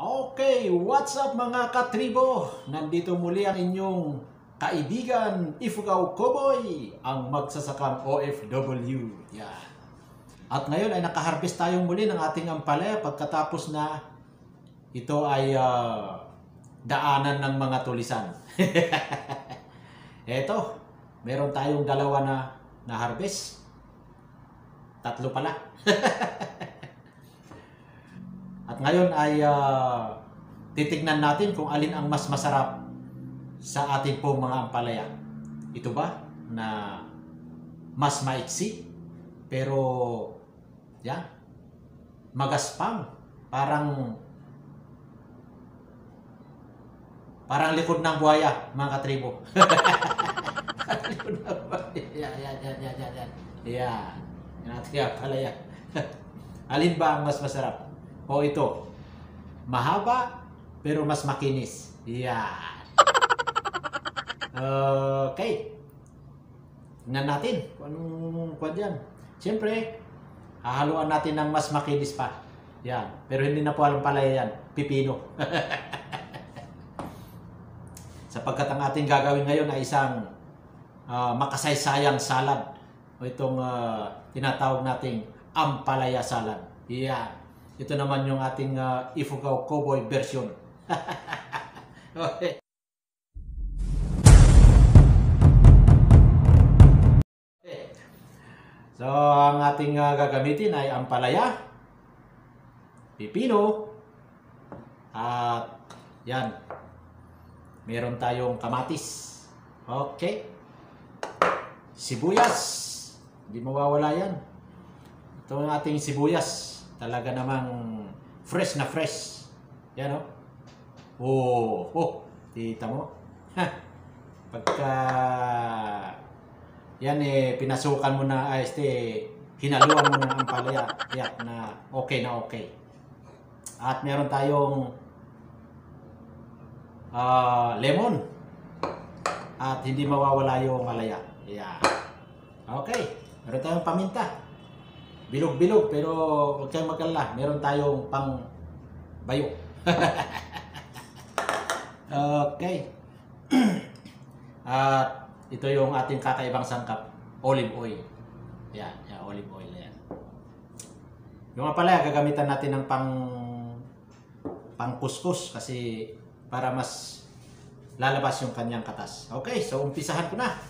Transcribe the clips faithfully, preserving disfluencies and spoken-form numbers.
Okay, what's up mga katribo? Nandito muli ang inyong kaibigan, Ifugao Cowboy, ang magsasakang O F W. Yan. At ngayon ay nakaharvest tayong muli ng ating ampalaya pagkatapos na ito ay uh, daanan ng mga tulisan. Eto, meron tayong dalawa na na-harvest. Tatlo pala. At ngayon ay uh, titignan natin kung alin ang mas masarap sa ating pong mga ampalaya. Ito ba na mas maiksi pero yan, magaspang, parang parang likod ng buhaya, mga katribo. Parang likod ng buhaya. Yan, yan, yan, yan, yan, yan. Yan, yan ating ampalaya. Alin ba ang mas masarap? O ito, mahaba pero mas makinis. Yan. Okay. Tingnan natin kung anong kwan dyan. Siyempre, hahaluan natin ng mas makinis pa. Yan. Pero hindi na po alam pala yan. Pipino. Sapagkat ang ating gagawin ngayon ay isang uh, makasaysayang salad. O itong uh, tinatawag nating ampalaya salad. Yan. Ito naman yung ating uh, Ifugao Cowboy version. Okay. So, ang ating uh, gagamitin ay ampalaya, pipino, at yan, meron tayong kamatis. Okay. Sibuyas. Hindi mawawala yan. Ito ang ating sibuyas. Talaga namang fresh na fresh. Yan o. Oh. Oh, oh. Tita mo. Ha. Pagka yan eh, pinasukan mo na, ay, este, hinaluan mo na ang ampalaya. Yan, na okay na okay. At meron tayong uh, lemon. At hindi mawawala yung alaya. Yan. Okay. Meron tayong paminta. Bilog-bilog, pero huwag kayong mag-alala. Meron tayong pang bayo. Okay. At ito yung ating kakaibang sangkap. Olive oil. Yan, yan, olive oil. Yan. Yung nga pala, gagamitan natin ng pang pang kuskus kasi para mas lalabas yung kanyang katas. Okay, so umpisahan ko na.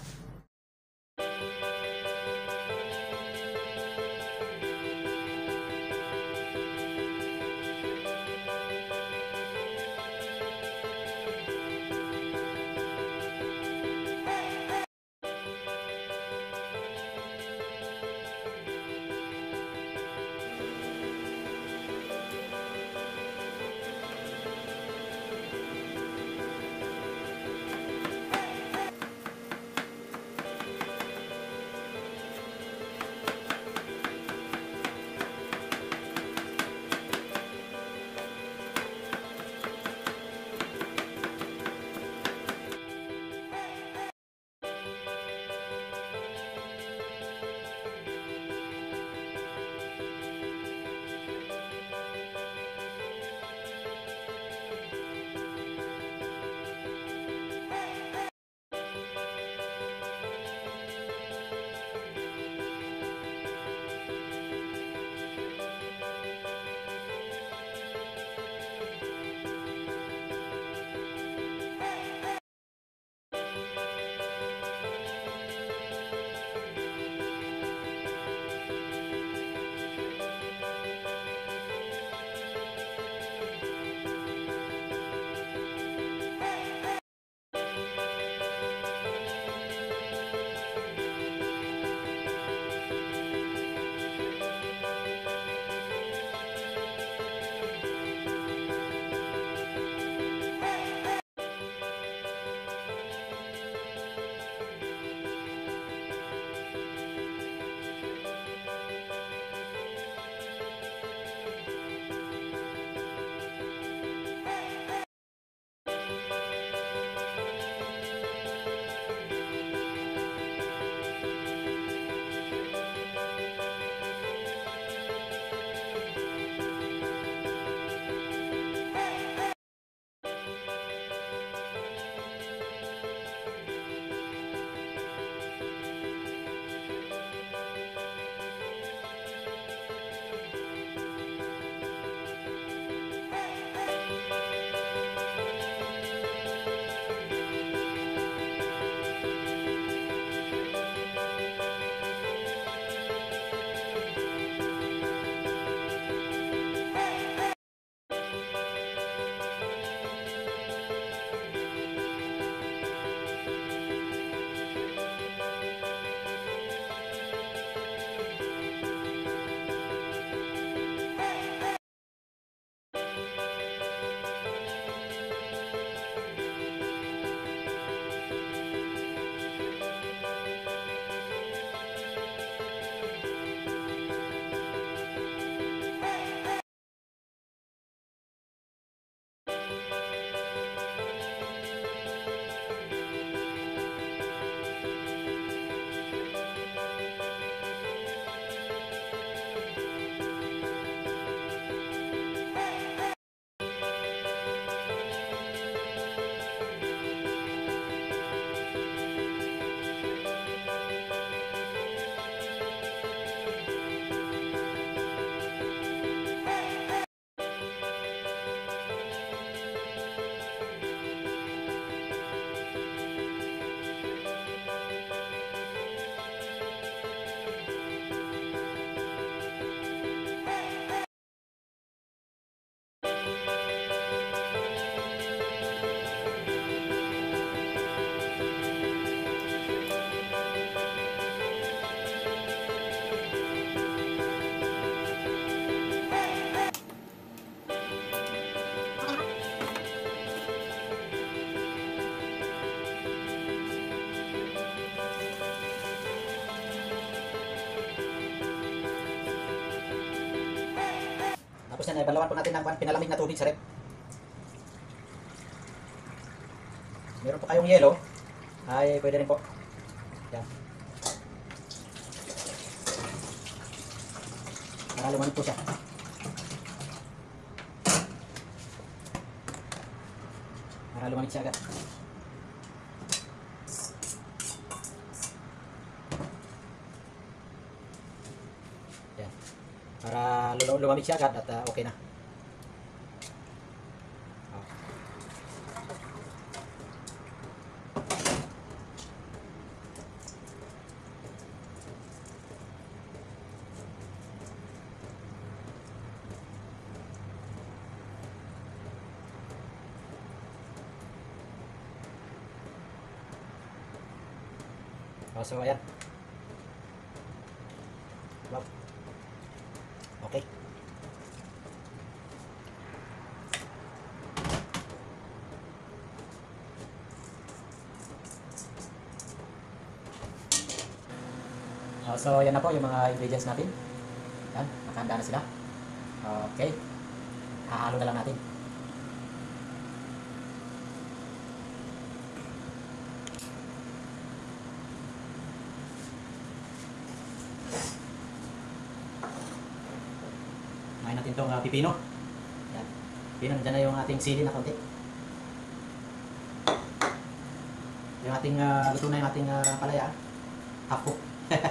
Tapos yan, balawan po natin ng pinalamig na tubig sa rep. Meron po kayong yelo, ay pwede rin po. Yan. Para lumamig po siya. Para lumamig siya agad. Yan. Para lumamig siya agad at uh, okay na. Oh, so ayan. Wow. Okay. Oh, so yan na po yung mga ingredients natin. Yan, nakahanda na sila. Okay. Hahalo na lang natin. Kumain natin itong uh, pipino. Yan. Pipino, dyan na yung ating sili na konti. Yung ating, uh, luto na yung ating uh, palaya. Half cook.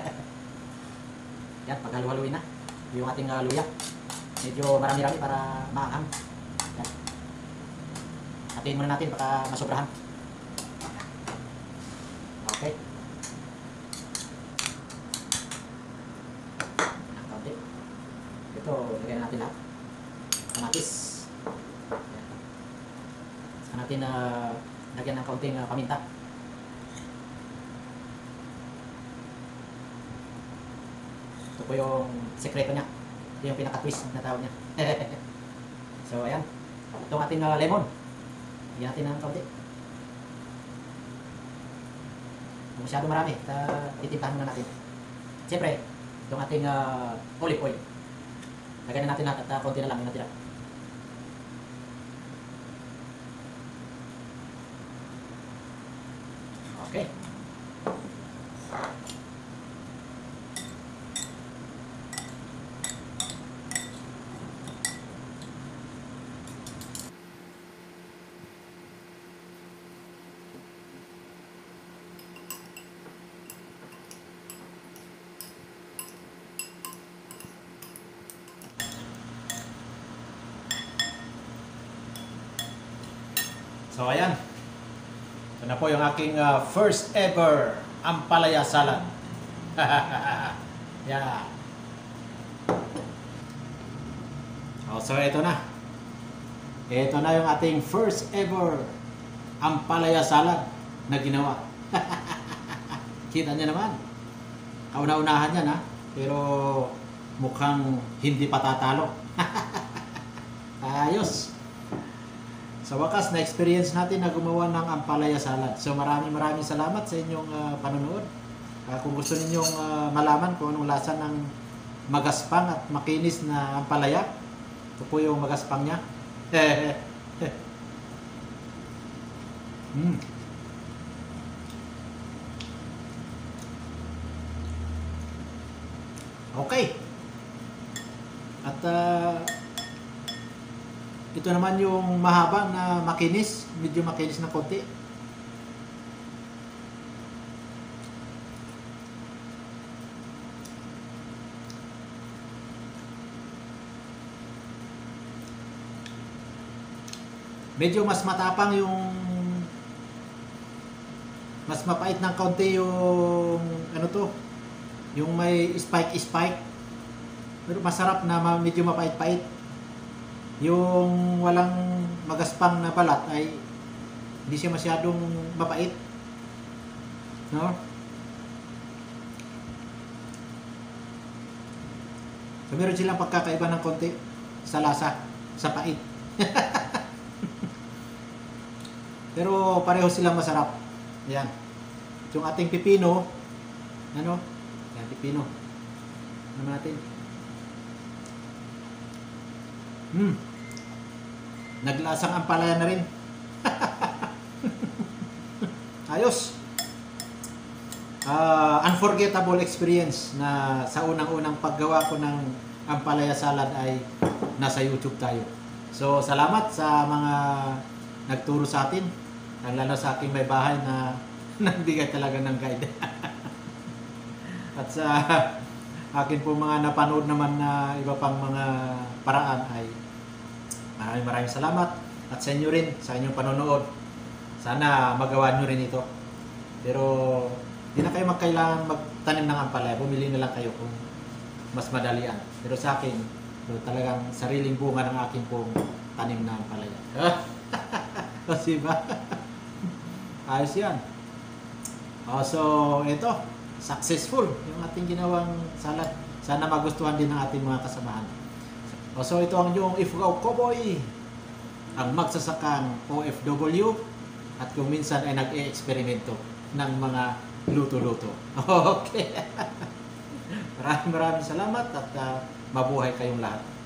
Yan, paghalu-haluin na. Yung ating uh, luya. Medyo marami-rami para maanghang. Yan. Hatiin muna natin baka masobrahan. Okay. Ito, lagyan natin lahat. Kamatis. Yan. Saka natin uh, lagyan ng kaunting uh, paminta. Ito po yung sekreto niya. Ito yung pinaka-twist na tawag niya. So, ayan. Itong ating uh, lemon. Lagyan natin ng kaunti. Masyado marami. Uh, titimplahan muna natin. Siyempre, itong ating uh, olive oil. Lagyan na natin lahat at uh, konti na lang yung natira. Okay. So ayan, ito na po yung aking uh, first ever ampalaya salad. Yeah. Oh, so ito na. Ito na yung ating first ever ampalaya salad na ginawa. Kita niyo naman. Kauna-unahan yan ha. Pero mukhang hindi patatalo. Ayos. Sa wakas, na-experience natin na gumawa ng ampalaya salad. So maraming maraming salamat sa inyong uh, panonood. Uh, kung gusto ninyong uh, malaman kung anong lasa ng magaspang at makinis na ampalaya, ito po yung magaspang niya. mm. Okay. At uh, ito naman yung mahabang na makinis, medyo makinis na konti. Medyo mas matapang yung mas mapait ng konti yung ano to, yung may spike spike. Pero masarap na medyo mapait-pait. Yung walang magaspang na balat ay hindi siya masyadong mapait. No? So meron silang pagkakaiba ng konti sa lasa, sa pait. Pero pareho silang masarap. Yan. Yung ating pipino, ano? Yan, pipino. Ano natin? Hmm. Naglasang ampalaya na rin. Ayos. Uh, unforgettable experience na sa unang-unang paggawa ko ng ampalaya salad ay nasa YouTube tayo. So, salamat sa mga nagturo sa atin. Lalo sa aking may bahay na nagbigay talaga ng guide. At sa akin po mga napanood naman na iba pang mga paraan ay maraming maraming salamat. At sa inyo rin, sa inyong panonood. Sana magawa nyo rin ito. Pero hindi na kayo magkailangan magtanim ng ampalaya. Bumili na lang kayo kung mas madalian. Pero sa akin, so, talagang sariling bunga ng akin pong tanim na ampalaya. O, diba? Ayos yan. O, so, ito. Successful yung ating ginawang salad. Sana magustuhan din ng ating mga kasamahan. O, so, ito ang yung Ifugao Cowboy. Ang magsasakang O F W. At kung minsan ay nag-e-eksperimento ng mga luto-luto. Okay. Maraming maraming salamat at uh, mabuhay kayong lahat.